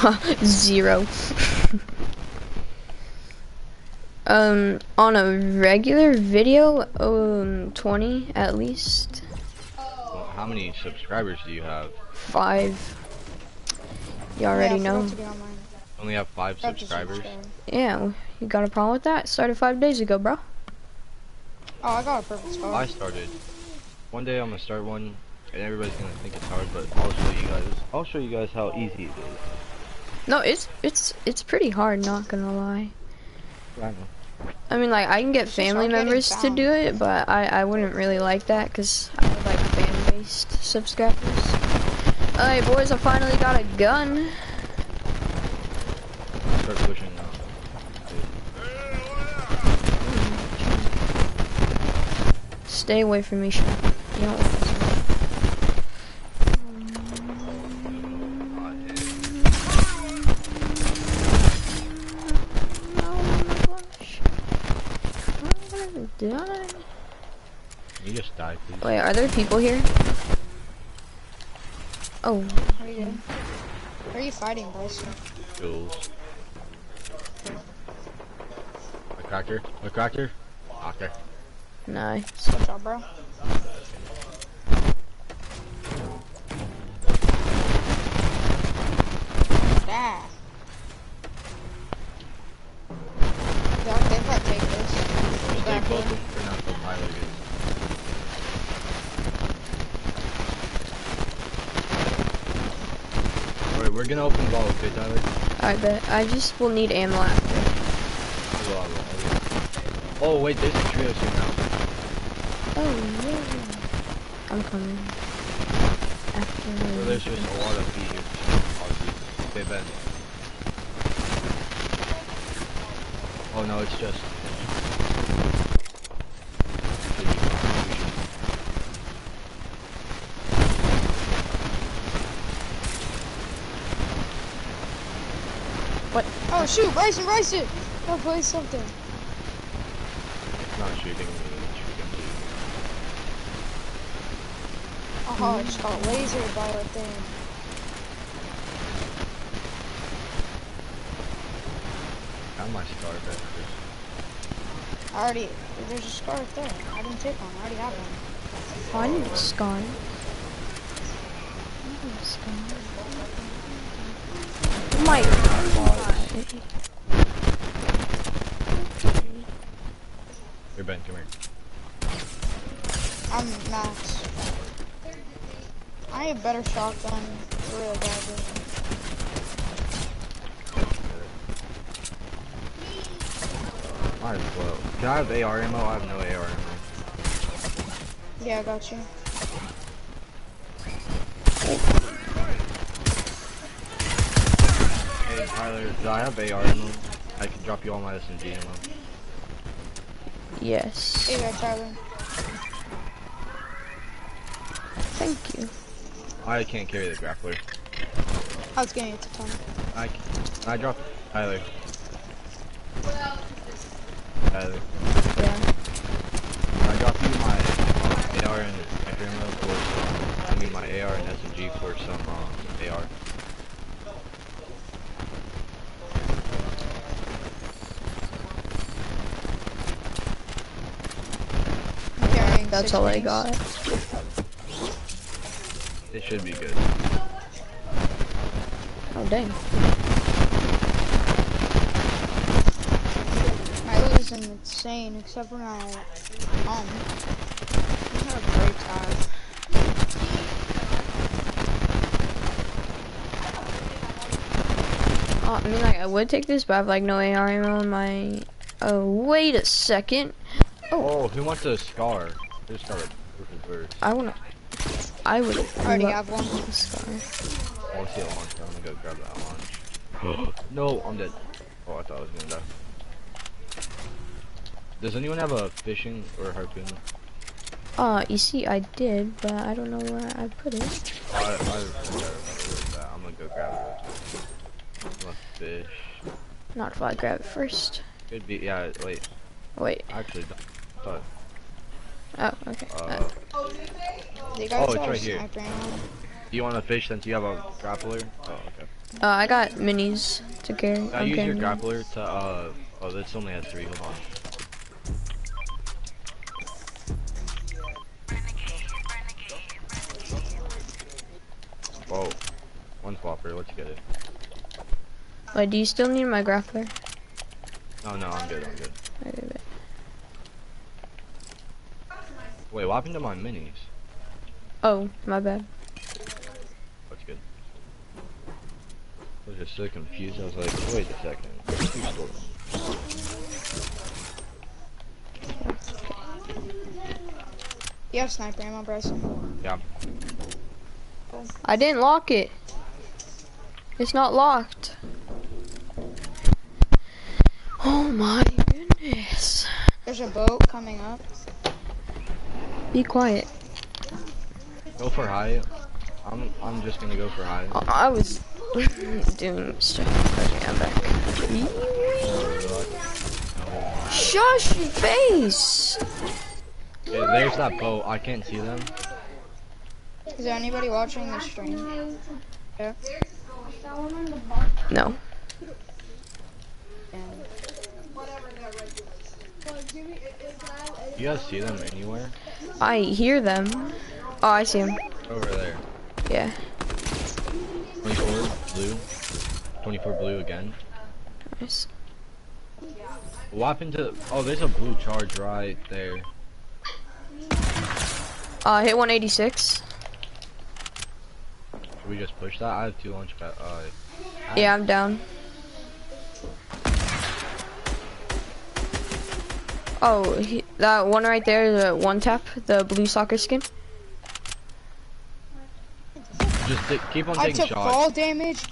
0. On a regular video, 20 at least. Well, how many subscribers do you have? 5. You already know. Only have 5 subscribers? Yeah, you got a problem with that? Started 5 days ago, bro. Oh, I got a purple scar. I started. One day I'm gonna start one, and everybody's gonna think it's hard, but I'll show you guys how easy it is. No, it's pretty hard, not gonna lie. I know. I mean, like, I can get family members to do it, but I wouldn't really like that, because I would like fan-based subscribers. Alright, boys, I finally got a gun. Start pushing now. Stay away from me, Sean. You don't want this. You just died, please. Wait, are there people here? Oh. Where are you doing? Where are you fighting, Bryce? Jules. A cracker? A cracker? Okay. Nice. Good job, bro. That. Yeah, they might take this. Just take both of them for now until Tyler gets. Alright, we're gonna open the ball, okay, Tyler? I bet. I just will need ammo after. I will. Oh, wait, there's a trio soon now. Oh, yeah. I'm coming. After. Well, there's just a lot of feet here. Okay, Ben. Oh no, it's just. What? Oh shoot, Bryson! Go play something. It's not shooting me, it's shooting me. Oh, it's got laser by right there. Got my scar back. There's a scar right there. I didn't take one, I already have one. Oh, I need a scar. I need a scar. Oh my god. Here, Ben, come here. I'm max. I need a better shotgun. Real badly. Might as well. Can I have AR ammo? I have no AR ammo. Yeah, I got you. Hey, Tyler, do I have AR ammo? I can drop you all my SMG ammo. Yes. Here you go, Tyler. Thank you. I can't carry the grappler. I was getting it to Tom. I dropped Tyler. Tyler. Yeah. I dropped you my AR and sniper ammo for some. I mean my AR and SMG for some AR. That's all I got. It should be good. Oh dang. My loot is insane, except when I I had a great time. I mean, like, I would take this, but I have like no AR ammo in my. Oh, wait a second. Oh, who wants a scar? There's scar first. I would. I already have one. Scar. I want to see a launch. I'm gonna go grab that launch. No, I'm dead. Oh, I thought I was gonna die. Does anyone have a fishing or harpoon? You see, I did, but I don't know where I put it. I I'm gonna go grab it. I'm a fish. Not if I grab it first. Could be. Yeah. Wait. Wait. Actually, thought. Oh, okay. They got Oh, it's right here. sniper ammo. Do you want to fish since you have a grappler? Oh, okay. I got minis to carry. I I'm use your carrying them. grappler to oh, this only has 3. Hold on. Whoa, one flopper. Let's get it. Wait, do you still need my grappler? Oh no, I'm good. I'm good. Okay, wait. Wait, what happened to my minis? Oh, my bad. That's good. I was just so confused. I was like, wait a second. Who stole them? You have sniper ammo, Bryson? Yeah. I didn't lock it. It's not locked. Oh my goodness. There's a boat coming up. Be quiet. Go for high. I'm just gonna go for high. I was doing stuff. Okay, I'm back. Shush your face! Yeah, there's that boat. I can't see them. Is there anybody watching the stream? Yeah. No. You guys see them anywhere? I hear them. Oh, I see them. Over there. Yeah. 24 blue. 24 blue again. Nice. What happened to? Oh, there's a blue charge right there. Hit 186. Should we just push that? I have 2 launch pad. Yeah, I'm down. Oh, that one right there, the one tap, the blue soccer skin. Just keep on I taking took shots. fall damage.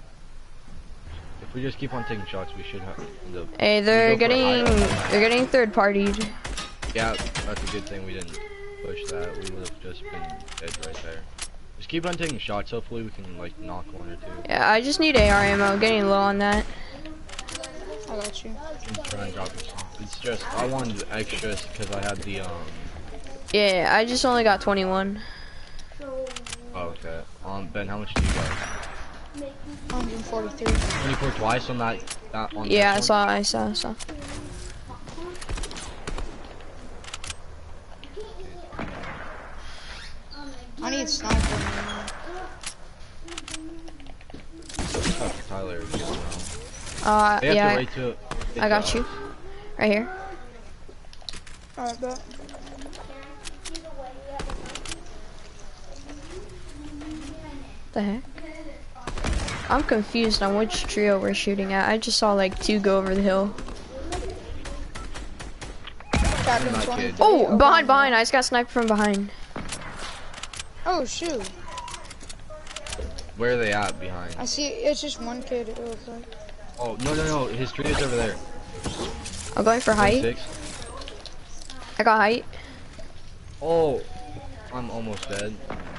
If we just keep on taking shots, we should have the. Hey, they're getting third partied. Yeah, that's a good thing we didn't push that. We would have just been dead right there. Just keep on taking shots. Hopefully we can like knock 1 or 2. Yeah, I just need AR ammo. Getting low on that. I got you. I'm trying to drop this. It's just I wanted extras because I had the Yeah, I just only got 21. Oh, okay. Ben, how much do you got? 143. 24 twice on that on Yeah, this I saw. I need sniper ammo. Oh, Tyler, get around. They have to Yeah, wait till I got you. Right here. Alright, bet. The heck? I'm confused on which trio we're shooting at. I just saw like 2 go over the hill. Captain Not 23. kid. Oh, behind. I just got sniped from behind. Oh, shoot. Where are they at behind? I see, it's just one kid, it looks like. Oh, no. His tree is over there. I'm going for height. 26. I got height. Oh, I'm almost dead.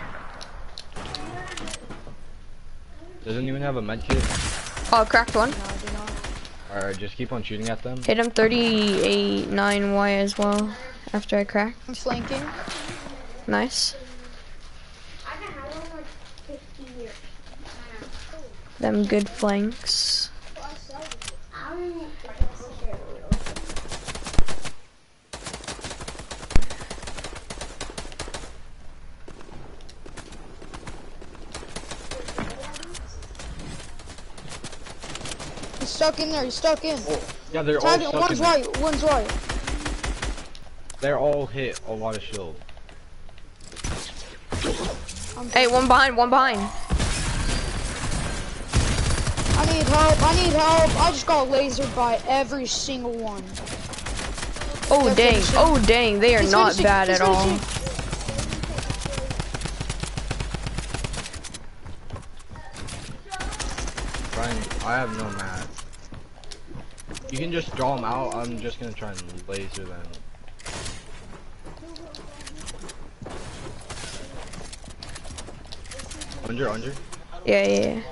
Doesn't even have a med kit. Oh, cracked one. No, I do not. Alright, just keep on shooting at them. Hit him 38-9Y as well. After I cracked. I'm flanking. Nice. Them good flanks. He's stuck in there, he's stuck in. Oh, yeah, they're all Target, stuck one's in there. right, one's right. They're all hit a lot of shield. Hey, one behind. I need help. I just got lasered by every single one. Oh They're dang, finishing. they are He's not finishing, bad he's at all. finishing. Brian, I have no mat. You can just draw them out. I'm just gonna try and laser them. Under. Yeah.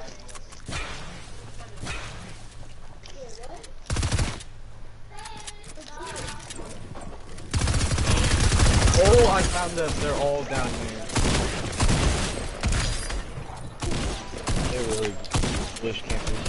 Oh, I found them. They're all down here. They're really bush campers.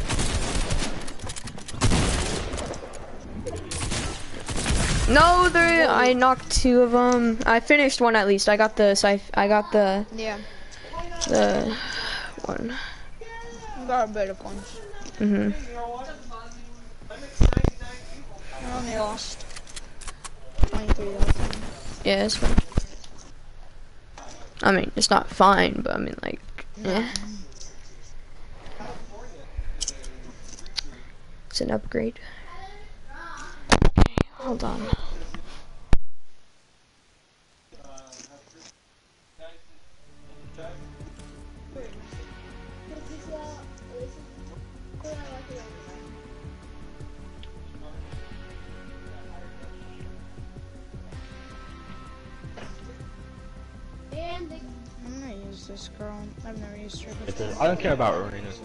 No, I knocked 2 of them. I finished one at least. I got the Yeah. the one. Got a better punch. Mhm. I only lost 23 that time. Yeah, it's fine. I mean, it's not fine, but I mean, like, yeah. It's an upgrade. Okay, hold on. I'm gonna use this girl. I've never used her It's before. I don't care about arenas.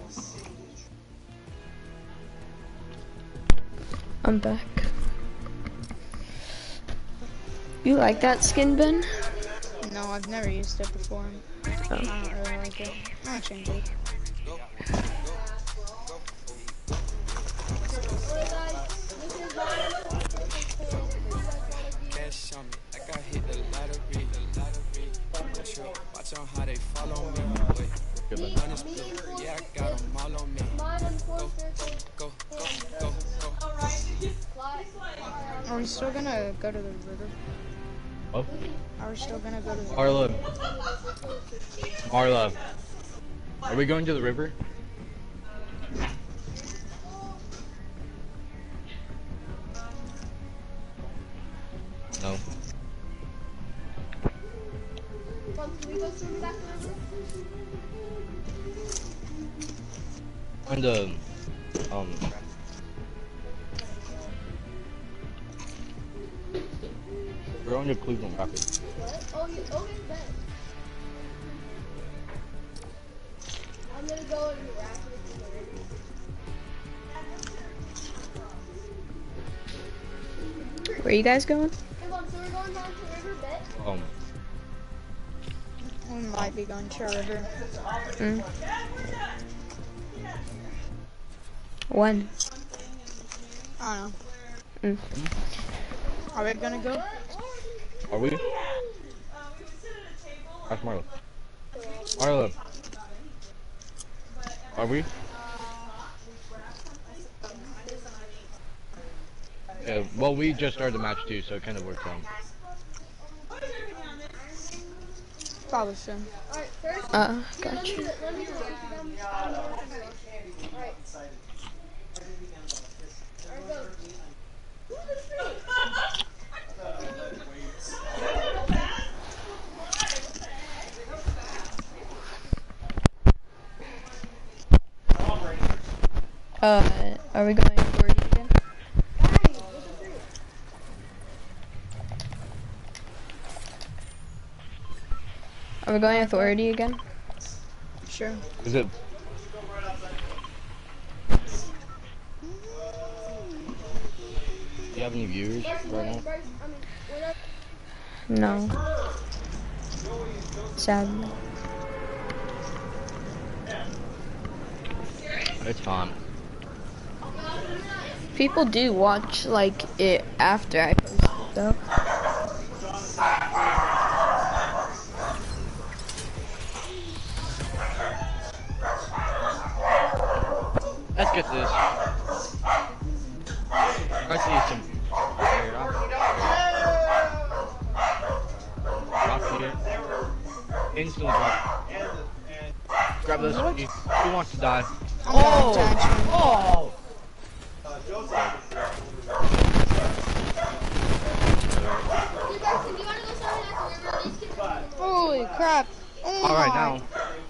I'm back. You like that skin, Ben? No, I've never used it before. I don't really like it. I'll change it. Cash on me, like I hit the lottery. Watch on how they follow me. Wait, money split, yeah, I got them all on me. Go. Are we still gonna go to the river? Oh, Are we still gonna go to the Marla. Are we going to the river? No. And we're going to Cleveland Rapids. Oh, okay, bet. I'm gonna go and Rapids. Where you guys going? Hey, Mom, so we're going down to River Bet? We might be going to a river. Mm. When? I don't Mm. know. Are we gonna go? Are we? Ask Marla. Marla. Are we? Yeah, well, we just started the match too, so it kind of worked out. Probably should. Alright, first, Gotcha. let me Alright. Are we going authority again? Are we going authority again? Sure. Is it? Do you have any viewers right now? No. Sadly. It's fine. People do watch, like, it after I post it, though. Let's get this. I see some. Drop here. Instantly drop. Grab this. Who wants to die? Oh! Holy crap. Oh All right, my. now.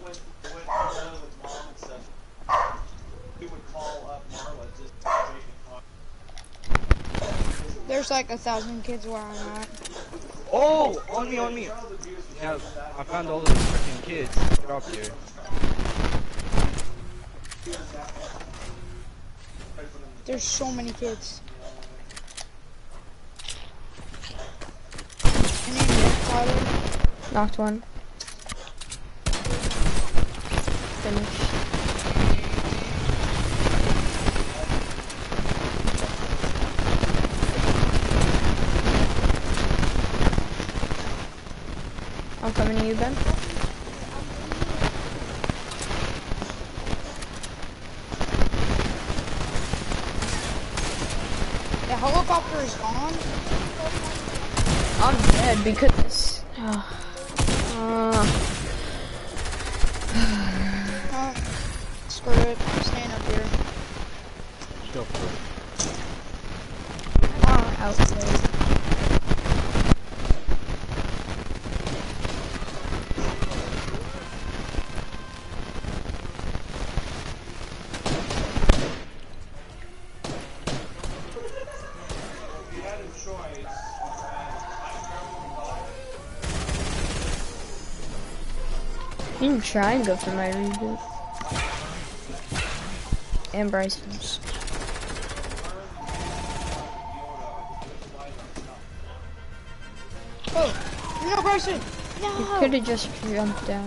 There's like 1,000 kids where I'm at. Oh! On me. Yeah, I found all those freaking kids. Get off here. There's so many kids. Can you get Tyler? Knocked one. Finished. many you been? The helicopter is gone. I'm dead because Screw it. I'm staying up here. Let's go for it. outside. You can try and go for my reboot. And Bryson's. Oh, no, Bryson! No! You could have just jumped down.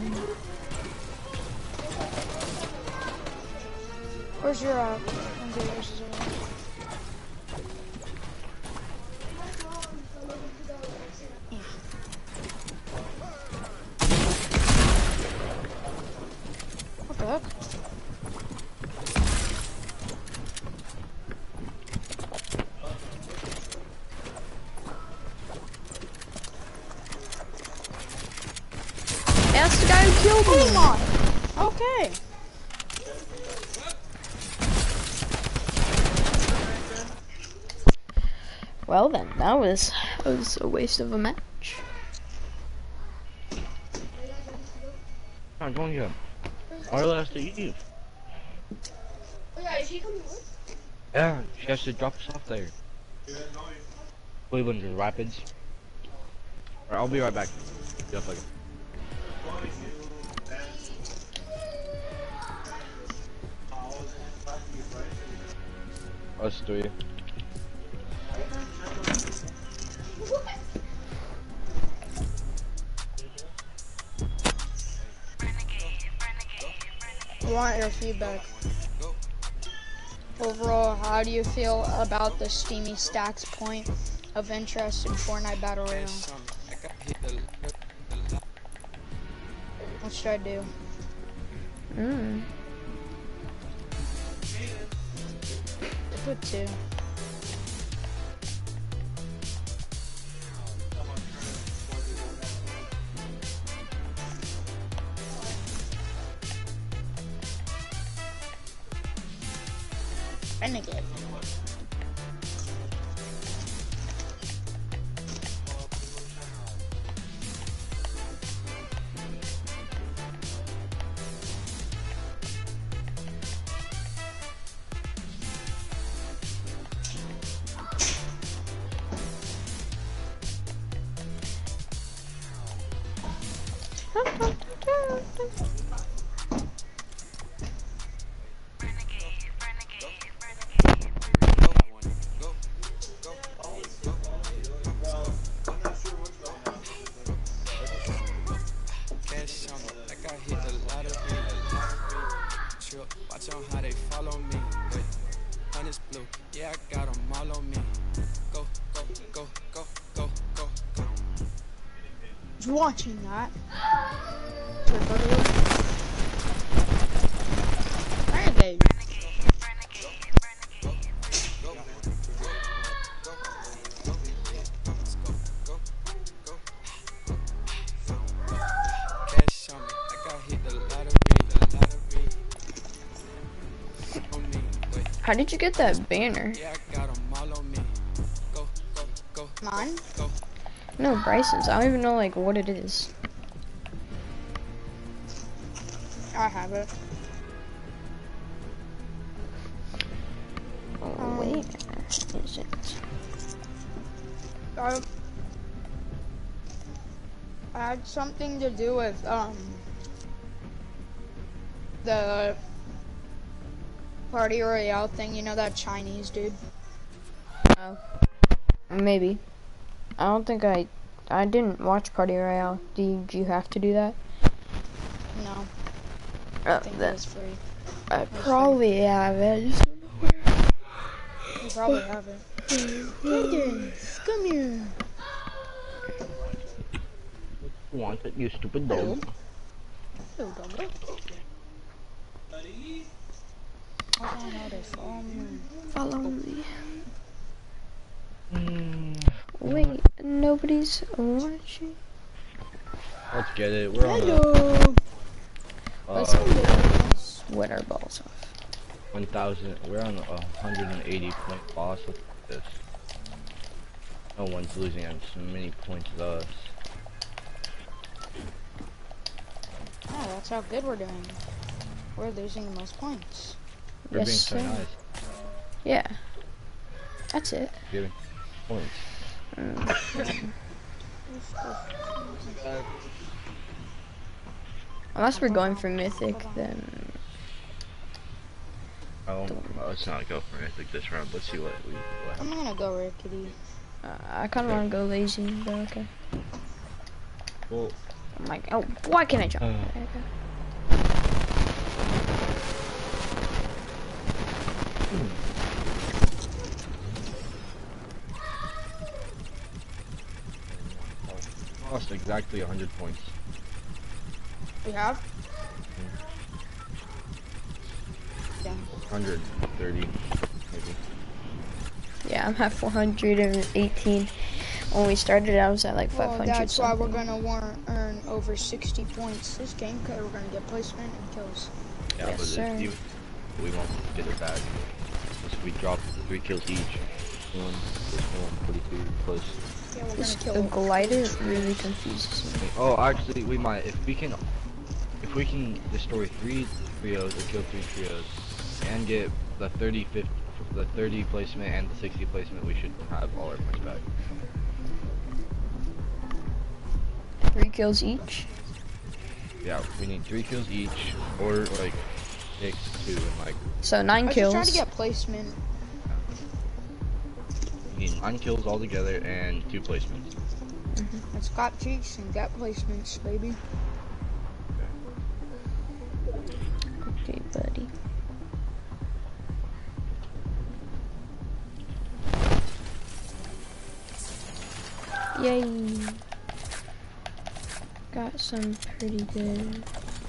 Where's your, What the heck? That's the guy who killed me! Come on! Okay. Well then, that was a waste of a match. I'm going to Arla has to eat. Oh yeah, is he coming with? Yeah, she has to drop us off there. Cleveland Rapids. Alright, I'll be right back. Be up again. Us three. I want your feedback. Overall, how do you feel about the Steamy Stacks point of interest in Fortnite Battle Royale? What should I do? Put 2. Renegade. Watching that. Renegade. How did you get that banner? Mine? No, Bryson's. I don't even know like what it is. I have it. Oh, where is it? I had something to do with the Party Royale thing. You know that Chinese dude? Oh, maybe. I don't think I didn't watch Party Royale. Did you have to do that? No. I think it was free. I probably have it. I just don't know where. You probably have it. Come here. Want it, you stupid dog. Hello, doggo. I don't know how to follow me. Follow me. Mm, Wait, nobody's watching. let's get it. We're on Hello. Let's Sweat our balls off. 1,000. We're on a 180 point boss. Look at this. No one's losing as many points as us. Yeah, that's how good we're doing. We're losing the most points. We're Yes, being so sir. nice. Yeah. That's it. Giving points. Unless we're going for mythic, then Oh, let's not go for Mythic this round. Let's see what I'm gonna go rickety. I kind of want to go lazy, but okay. Well, I'm like, oh, why can't I jump? There you go. lost exactly 100 points. We have? Yeah. 130, maybe. Yeah, I'm at 418. When we started, I was at like 500. Well, that's why something. we're gonna earn over 60 points this game, because we're gonna get placement and kills. Yeah, Yes, but sir. we won't get it back. If we drop 3 kills each. 42 close. Yeah, we're This gonna kill. glider really confuses me. Oh, actually, we might. If we can destroy 3 trios or kill 3 trios and get the 30 placement and the 60 placement, we should have all our points back. 3 kills each. Yeah, we need 3 kills each, or like 6, 2, and like So 9 I kills. was trying to get placement. you need 9 kills altogether and 2 placements. It's got cheeks and got placements, baby. Okay, buddy. Yay. Got some pretty good.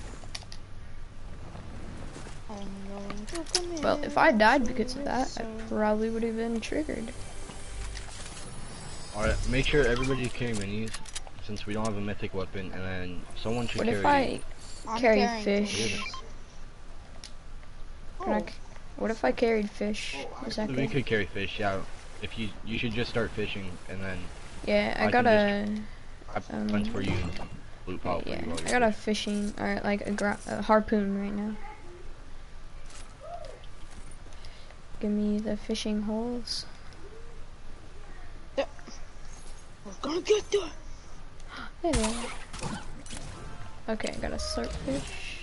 Well, if I died because of that, I probably would have been triggered. Alright, make sure everybody carry minis, since we don't have a mythic weapon, and then someone should What carry... if I I'm carry carrying fish? things. Can I c- what if I carried fish? Is that We good? could carry fish, yeah. If you should just start fishing, and then Yeah, I I got can a. have plans for you and loot pile for Yeah, you while I you got a fish. fishing or like a harpoon right now. Give me the fishing holes. We're gonna get there. There they are. Okay, I got a slurp fish.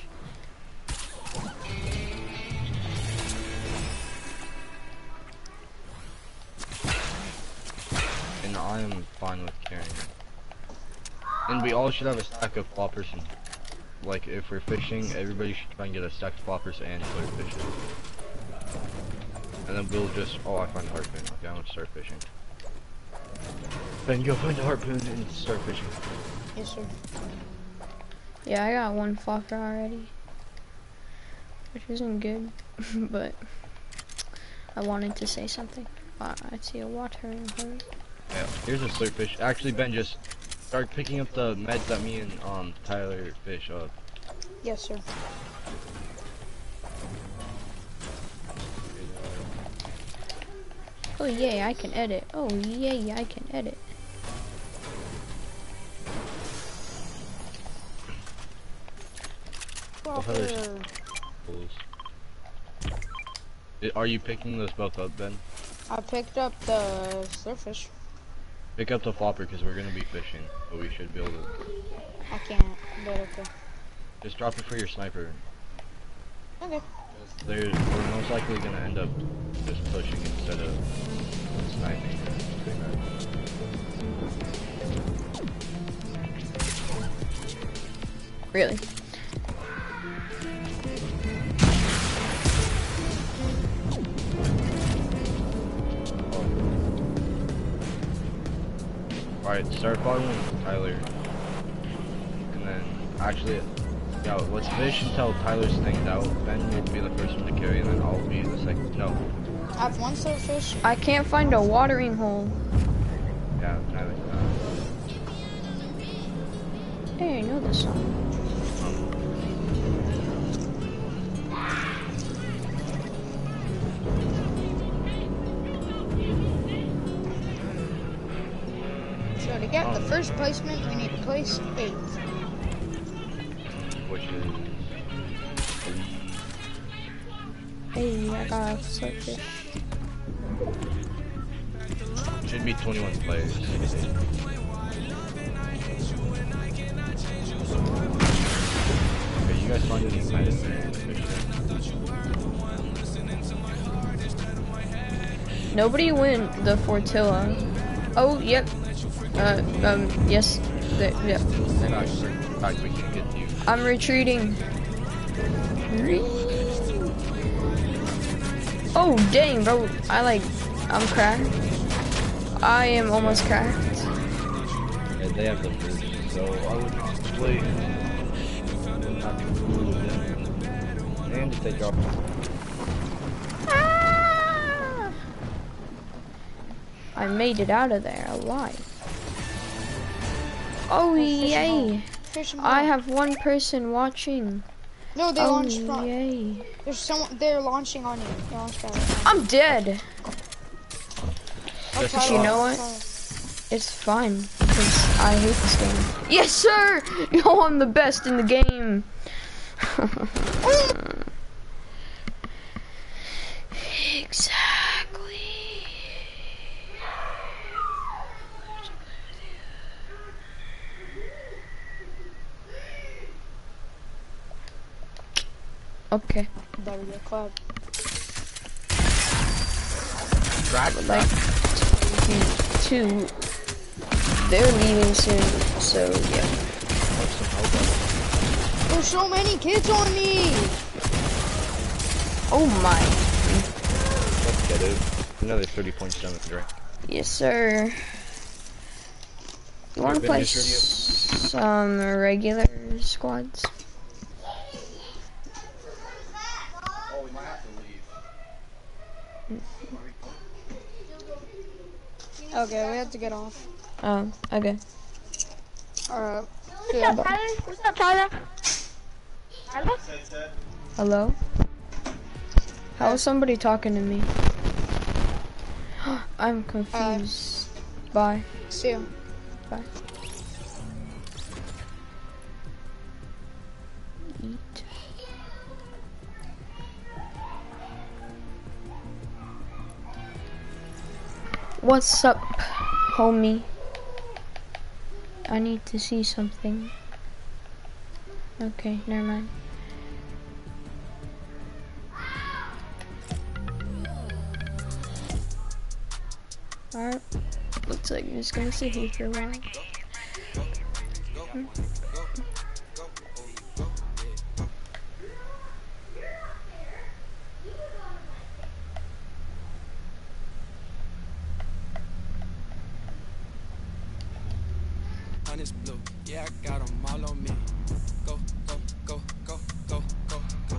And I am fine with carrying it. And we all should have a stack of floppers, and like if we're fishing, everybody should try and get a stack of floppers and clear fishes. And then we'll just, oh, I find a harpoon. Okay, I'm gonna start fishing. Then go find a harpoon and start fishing. Yes, sir. Yeah, I got 1 flopper already, which isn't good, but I wanted to say something. I see a watering hole. Yeah, here's a slurp fish. Actually, Ben, just start picking up the meds that me and Tyler fish up. Yes, sir. Oh yay, I can edit. Oh yay, I can edit. What other holes? Are you picking those both up, Ben? I picked up the surface. Pick up the flopper because we're gonna be fishing, but we should be able to. I can't, but okay. Just drop it for your sniper. Okay. We're most likely gonna end up just pushing instead of sniping. Really? Alright, start following Tyler. Actually, yo, let's finish until Tyler's thing's out. Ben will be the first one to carry, and then I'll be the second. No. I have one starfish. I can't find a watering hole. Yeah, Tyler. Hey, I know this song. So to get the first placement, we need to place 8. Which is... Hey, I got a starfish. Should be 21 players. Okay, you guys find any medicine? Nobody went the Fortilla. Oh, yep. Yes. Yep. Back, we can get you. I'm retreating. Oh, dang, bro. I'm cracked. I am almost cracked. Yeah, they have the first, so I would wait. And just take off. Ah! I made it out of there alive. Oh, yay. Fish and I ball. have one person watching. No, they Oh, launched from. yay. There's someone. They're launching on you. They launched out. I'm dead. Oh, Just Tyler, you know what? Tyler. It's fine, because I hate this game. Yes, sir! Yo, I'm the best in the game. Exactly. Okay. There we go, club. Drag Like, two. They're leaving soon, so yeah. There's so many kids on me. Oh my. Let's get it. Another 30 points down the drain. Yes, sir. You want to play some regular squads? Oh, we might have to leave. Okay, we have to get off. Okay. Alright. What's up, Tyler? What's up, Tyler? Tyler? Hello? How is somebody talking to me? I'm confused. Bye. See you. Bye. Eat. What's up, homie? I need to see something. Okay, never mind. Alright, looks like I'm just gonna sit here for a while. Honest blue, yeah, I got 'em all on me. Go, go, go, go, go, go, go.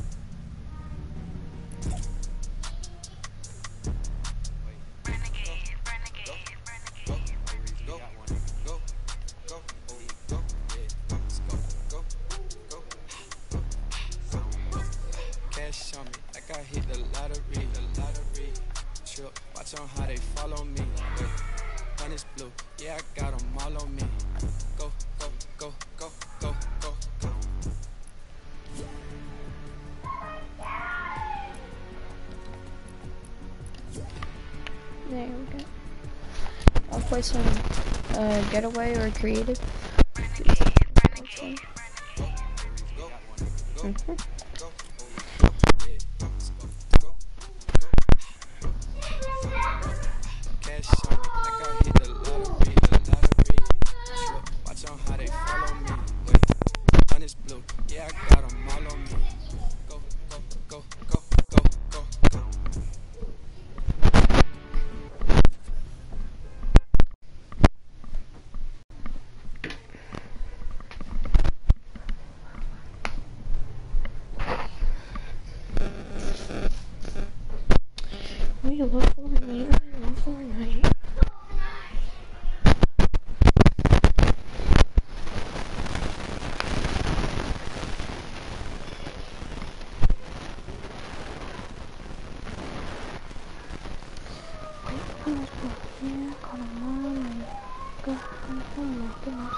Cash on me, like I hit the lottery, Trip, watch on how they follow me. Wait, honest blue, yeah, I got 'em all on me. Go, go, go, go, go, go, go. There we go. I'll play some getaway or creative. Mhm. Cash on me, like I hit the lottery, Trip, watch on how they follow me. Wait, honest blue, yeah, I got 'em all on me. Go, go, go, go, go, go, go. love Fortnite. I love Fortnite. Yeah, come on. God, oh my goodness.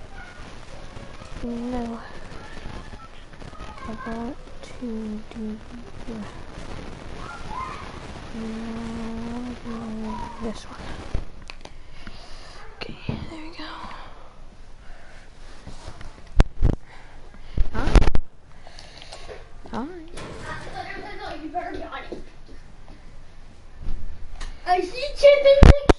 No. I want to do this one. Okay, there we go. Huh? Alright. I see Chip in the